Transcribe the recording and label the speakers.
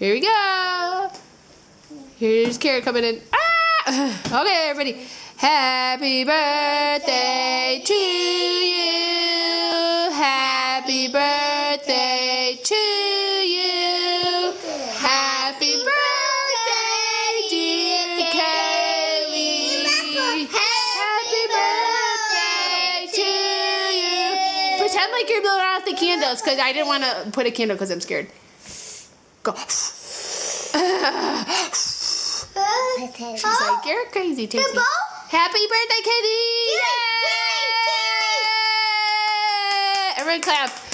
Speaker 1: Here we go. Here's Carrot coming in. Ah! Okay, everybody. Happy birthday to you. Happy birthday to you. Happy birthday, dear Kaylee. Happy birthday to you. Pretend like you're blowing out the candles, because I didn't want to put a candle because I'm scared. Go. She's like, you're crazy, Tasty. Happy birthday, Kaylee! Yay! Everyone clap.